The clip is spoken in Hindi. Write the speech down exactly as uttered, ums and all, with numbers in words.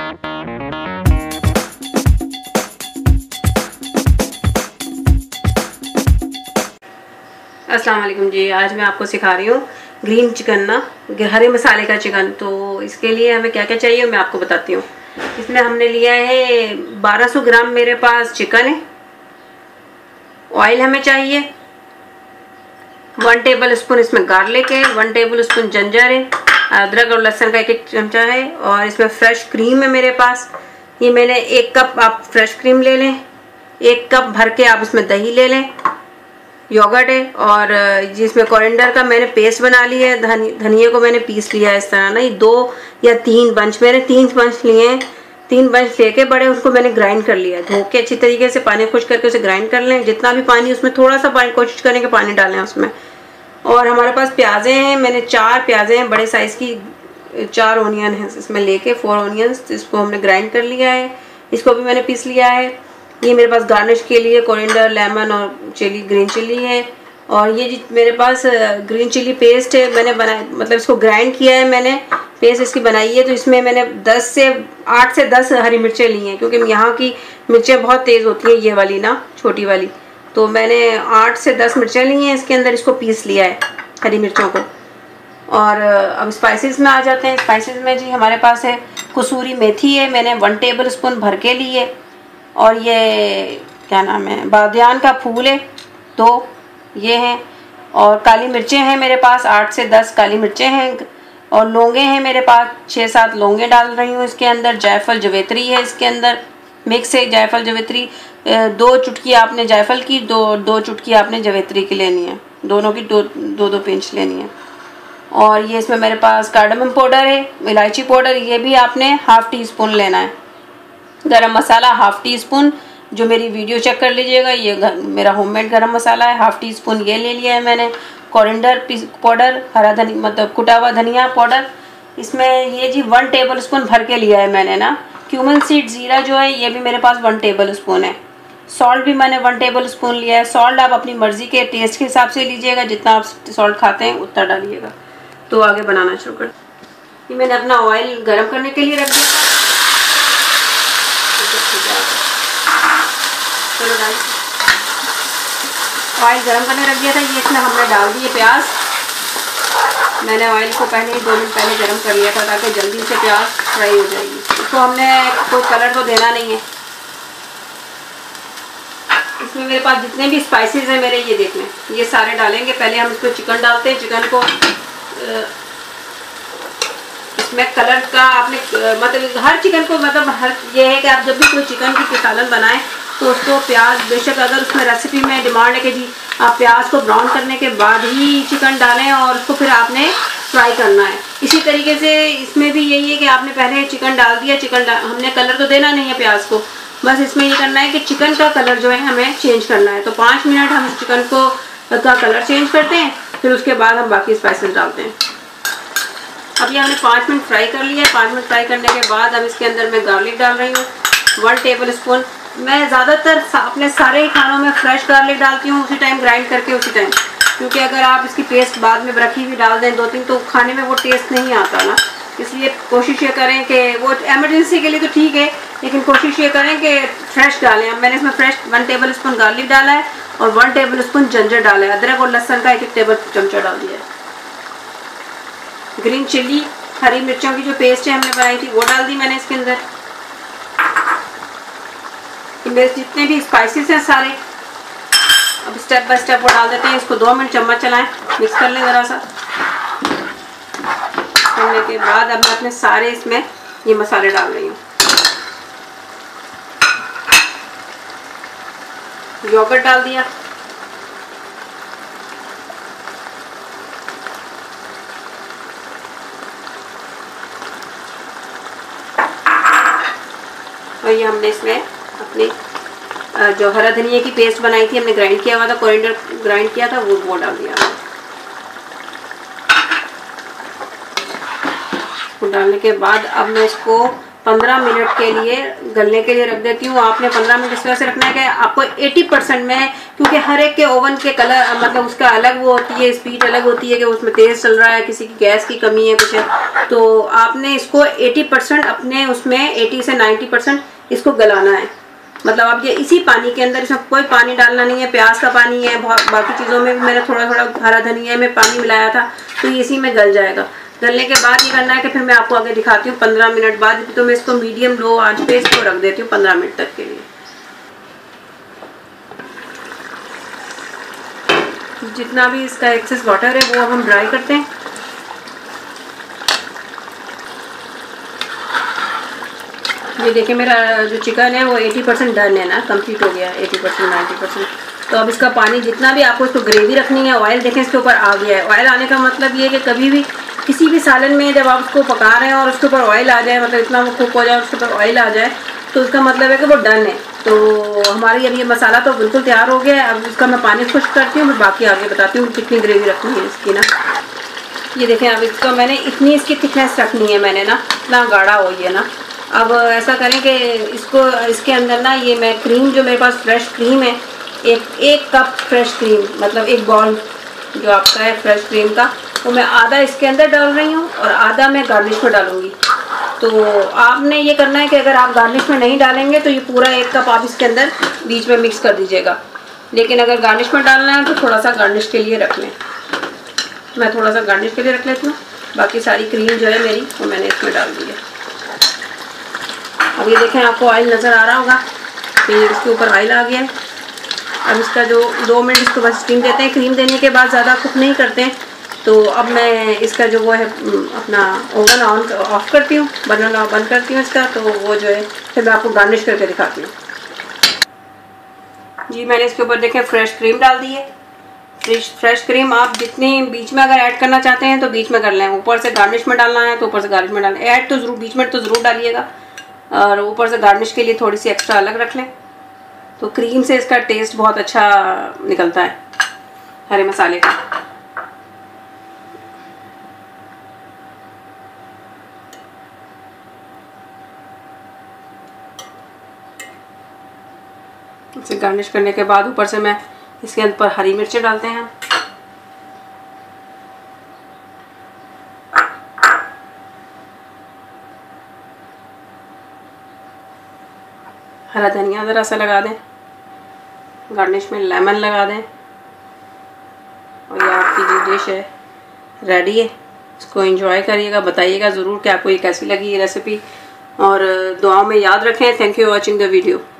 अस्सलाम वालेकुम जी। आज मैं आपको सिखा रही हूँ ग्रीन चिकन ना, हरे मसाले का चिकन। तो इसके लिए हमें क्या क्या चाहिए मैं आपको बताती हूँ। इसमें हमने लिया है बारह सौ ग्राम मेरे पास चिकन है। ऑयल हमें चाहिए, वन टेबल स्पून इसमें गार्लिक है, वन टेबल स्पून जिंजर है, अदरक और लहसुन का एक एक चमचा है, और इसमें फ्रेश क्रीम है मेरे पास। ये मैंने एक कप, आप फ्रेश क्रीम ले लें। एक कप भर के आप इसमें दही ले लें। योगर्ट है, और जिसमें कोरिएंडर का मैंने पेस्ट बना लिया है। धनि धनिया को मैंने पीस लिया है इस तरह ना, ये दो या तीन बंच, मैंने तीन बंच लिए हैं। तीन बंच लेके बड़े उसको मैंने ग्राइंड कर लिया है। धो के अच्छी तरीके से पानी खुश करके उसे ग्राइंड कर लें। जितना भी पानी, उसमें थोड़ा सा पानी, कोशिश करें कि पानी डालें उसमें। और हमारे पास प्याज़ें हैं, मैंने चार प्याज़ें हैं बड़े साइज़ की, चार ओनियन है इसमें लेके, फोर ओनियंस, इसको हमने ग्राइंड कर लिया है। इसको भी मैंने पीस लिया है। ये मेरे पास गार्निश के लिए कोरिएंडर, लेमन और चिली, ग्रीन चिली है। और ये जी मेरे पास ग्रीन चिली पेस्ट है, मैंने बनाया, मतलब इसको ग्राइंड किया है मैंने, पेस्ट इसकी बनाई है। तो इसमें मैंने दस से आठ से दस हरी मिर्चें ली हैं, क्योंकि यहाँ की मिर्चें बहुत तेज़ होती हैं, ये वाली ना, छोटी वाली। तो मैंने आठ से दस मिर्चें ली हैं इसके अंदर, इसको पीस लिया है हरी मिर्चों को। और अब स्पाइसेस में आ जाते हैं। स्पाइसेस में जी हमारे पास है कसूरी मेथी है, मैंने वन टेबल स्पून भर के ली है। और ये क्या नाम है, बादियान का फूल है दो, ये हैं। और काली मिर्चें हैं मेरे पास, आठ से दस काली मिर्चें हैं। और लौंगे हैं मेरे पास, छः सात लौंगे डाल रही हूँ इसके अंदर। जायफल जवेत्री है इसके अंदर, मिक्स है जायफल जवेत्री। दो चुटकी आपने जायफल की, दो दो चुटकी आपने जवेत्री की लेनी है, दोनों की दो दो दो पिंच लेनी है। और ये इसमें मेरे पास कार्डमम पाउडर है, इलायची पाउडर, ये भी आपने हाफ़ टी स्पून लेना है। गरम मसाला हाफ़ टी स्पून, जो मेरी वीडियो चेक कर लीजिएगा, ये मेरा होममेड गरम मसाला है, हाफ़ टी स्पून ये ले लिया है मैंने। कोरिएंडर पाउडर, हरा धनिया, मतलब कुटा हुआ धनिया पाउडर, इसमें ये जी वन टेबल स्पून भर के लिया है मैंने ना। क्यूमिन सीड ज़ीरा जो है, ये भी मेरे पास वन टेबल स्पून है। सॉल्ट भी मैंने वन टेबल स्पून लिया है। सॉल्ट आप अपनी मर्ज़ी के टेस्ट के हिसाब से लीजिएगा, जितना आप सॉल्ट खाते हैं उतना डालिएगा। तो आगे बनाना शुरू कर। ये मैंने अपना ऑयल गर्म करने के लिए रख दिया था। चलो डाल, ऑयल गर्म करने रख दिया था। ये इसमें हमने डाल दिए प्याज। मैंने ऑयल को पहले ही दो मिनट पहले गर्म कर लिया था, ताकि जल्दी से प्याज फ्राई हो जाएगी। इसको हमने कोई कलर तो देना नहीं है। इसमें मेरे पास जितने भी स्पाइसेस हैं मेरे, ये देख लें, ये सारे डालेंगे। पहले हम इसमें चिकन डालते हैं। चिकन को इसमें कलर का आपने, मतलब हर चिकन को, मतलब हर, ये है कि आप जब भी कोई चिकन की सालन बनाएं तो उसको प्याज, बेशक अगर उसमें रेसिपी में डिमांड है कि जी आप प्याज को ब्राउन करने के बाद ही चिकन डालें और उसको फिर आपने फ्राई करना है। इसी तरीके से इसमें भी यही है कि आपने पहले चिकन डाल दिया, चिकन डाल, हमने कलर तो देना नहीं है प्याज को, बस इसमें ये करना है कि चिकन का कलर जो है हमें चेंज करना है। तो पाँच मिनट हम चिकन को का कलर चेंज करते हैं, फिर उसके बाद हम बाकी स्पाइसेस डालते हैं। अब ये हमने पाँच मिनट फ्राई कर लिया है। पाँच मिनट फ्राई करने के बाद अब इसके अंदर मैं गार्लिक डाल रही हूँ, वन टेबल स्पून। मैं ज़्यादातर अपने सारे ही खानों में फ्रेश गार्लिक डालती हूँ, उसी टाइम ग्राइंड करके उसी टाइम, क्योंकि अगर आप इसकी पेस्ट बाद में रखी हुई डाल दें दो तीन, तो खाने में वो टेस्ट नहीं आता ना। इसलिए कोशिश ये करें कि वो एमरजेंसी के लिए तो ठीक है, लेकिन कोशिश ये करें कि फ्रेश डालें। अब मैंने इसमें fresh one tablespoon garlic डाला है और वन टेबल स्पून जिंजर डाला है। अदरक और लहसुन का एक एक टेबल चमचा डाल दिया है। ग्रीन चिल्ली, हरी मिर्चों की जो पेस्ट है हमने बनाई थी, वो डाल दी मैंने इसके अंदर। मेरे जितने भी स्पाइसेस हैं सारे, अब स्टेप बाय स्टेप वो डाल देते हैं। इसको दो मिनट चम्मच चलाएं, मिक्स कर लें ज़रा सा। करने के बाद अब मैं अपने सारे इसमें ये मसाले डाल रही हूँ। योगर्ट डाल दिया, और ये हमने इसमें अपनी जो हरा धनिया की पेस्ट बनाई थी, हमने ग्राइंड किया हुआ था, कोरिएंडर ग्राइंड किया था, वो वो डाल दिया। वो डालने के बाद अब मैं इसको पंद्रह मिनट के लिए गलने के लिए रख देती हूँ। आपने पंद्रह मिनट इस तरह से रखना है कि आपको अस्सी परसेंट में, क्योंकि हर एक के ओवन के कलर मतलब उसका अलग वो होती है, स्पीड अलग होती है कि उसमें तेज़ चल रहा है, किसी की गैस की कमी है कुछ है, तो आपने इसको अस्सी परसेंट अपने उसमें अस्सी से नब्बे परसेंट इसको गलाना है। मतलब आप ये इसी पानी के अंदर, इसमें कोई पानी डालना नहीं है, प्याज का पानी है, बहुत बाकी चीज़ों में भी मैंने थोड़ा थोड़ा हरा धनिया में पानी मिलाया था, तो ये इसी में गल जाएगा। गलने के बाद ये करना है कि फिर मैं आपको आगे दिखाती हूँ पंद्रह मिनट बाद, तो मैं इसको मीडियम लो आंच पे इसको रख देती हूँ पंद्रह मिनट तक के लिए। जितना भी इसका एक्सेस वाटर है वो हम ड्राई करते हैं। ये देखिए मेरा जो चिकन है वो अस्सी परसेंट डन है ना, कंप्लीट हो गया अस्सी परसेंट नब्बे परसेंट। तो अब इसका पानी जितना भी आपको इसको ग्रेवी रखनी है, ऑयल देखें इसके ऊपर आ गया है। ऑयल आने का मतलब ये है कि कभी भी किसी भी सालन में जब आप उसको पका रहे हैं और उसके ऊपर ऑयल आ जाए, मतलब इतना वो कुक हो जाए उसके ऊपर ऑयल आ जाए, तो उसका मतलब है कि वो डन है। तो हमारी अब ये मसाला तो बिल्कुल तैयार हो गया है। अब इसका मैं पानी खुश्क करती हूँ, मैं बाकी आगे बताती हूँ कितनी ग्रेवी रखनी है इसकी ना। ये देखें अब इसका मैंने इतनी इसकी थिकनेस रखनी है मैंने ना, इतना गाढ़ा हो ये ना। अब ऐसा करें कि इसको इसके अंदर ना ये मैं क्रीम जो मेरे पास फ्रेश क्रीम है, एक एक कप फ्रेश क्रीम, मतलब एक बॉल जो आपका है फ्रेश क्रीम का, वो मैं आधा इसके अंदर डाल रही हूँ और आधा मैं गार्निश में डालूँगी। तो आपने ये करना है कि अगर आप गार्निश में नहीं डालेंगे तो ये पूरा एक कप आप इसके अंदर बीच में मिक्स कर दीजिएगा, लेकिन अगर गार्निश में डालना है तो थोड़ा सा गार्निश के लिए रख लें। मैं थोड़ा सा गार्निश के लिए रख लेती हूँ, बाकी सारी क्रीम जो है मेरी वो मैंने इसमें डाल दी है। अब ये देखें आपको ऑयल नज़र आ रहा होगा, फिर इसके ऊपर ऑयल आ गया है। अब इसका जो दो मिनट इसको बस स्टीम देते हैं, क्रीम देने के बाद ज़्यादा कुक नहीं करते हैं। तो अब मैं इसका जो वो है अपना ओवन ऑन ऑफ करती हूँ, बर्नर बंद करती हूँ इसका, तो वो जो है फिर मैं आपको गार्निश करके दिखाती हूँ। जी मैंने इसके ऊपर देखें फ्रेश क्रीम डाल दी है। फ्रेश फ्रेश क्रीम आप जितनी बीच में अगर ऐड करना चाहते हैं तो बीच में कर लें, ऊपर से गार्निश में डालना है तो ऊपर से गार्निश में डालना है। ऐड तो ज़रूर बीच में तो ज़रूर डालिएगा, और ऊपर से गार्निश के लिए थोड़ी सी एक्स्ट्रा अलग रख लें। तो क्रीम से इसका टेस्ट बहुत अच्छा निकलता है हरे मसाले का। इसे गार्निश करने के बाद ऊपर से मैं इसके ऊपर हरी मिर्चें डालते हैं। हरा धनिया ज़रा सा लगा दें, गार्निश में लेमन लगा दें, और ये आपकी जो डिश है रेडी है। इसको एंजॉय करिएगा, बताइएगा ज़रूर कि आपको ये कैसी लगी ये रेसिपी, और दुआओं में याद रखें। Thank you for watching the video.